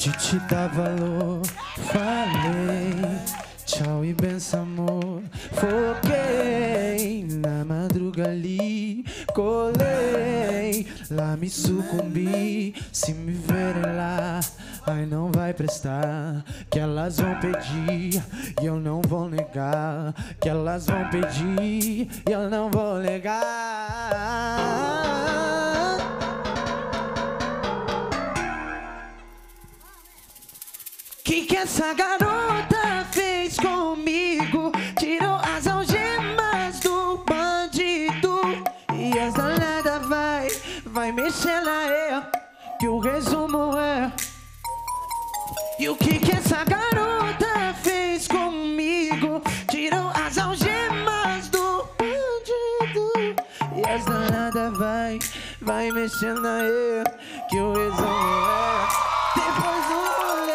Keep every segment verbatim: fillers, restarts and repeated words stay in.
de te dar valor. Falei tchau e benção, amor. Foquei na madruga ali, colei, lá me sucumbi. Se me verem lá, ai não vai prestar. Que elas vão pedir e eu não vou negar. Que elas vão pedir e eu não vou negar. Que que essa garota fez comigo? Tirou as algemas do bandido. E as danadas vai, vai mexer na eu. Que o resumo é: e o que que essa garota fez comigo? Tirou as algemas do bandido. E as danadas vai, vai mexer na eu. Que o resumo é: depois do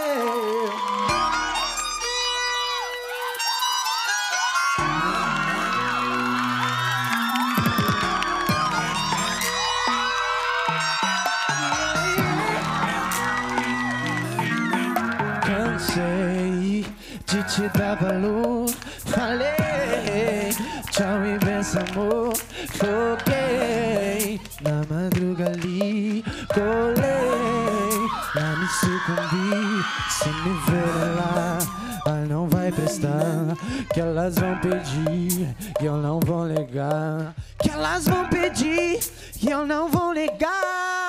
cansei de te dar valor. Falei tchau e benção, amor. Foquei na madruga ali, colei, lá me sucumbi. Se me ver lá, ai não vai prestar. Que elas vão pedir e eu não vou negar. Que elas vão pedir e eu não vou negar.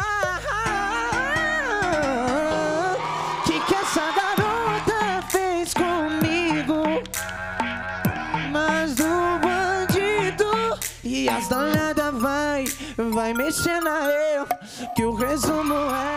Que que essa garota fez comigo? Mas do bandido. E as danadas vai, vai mexer na eu. Que o resumo é: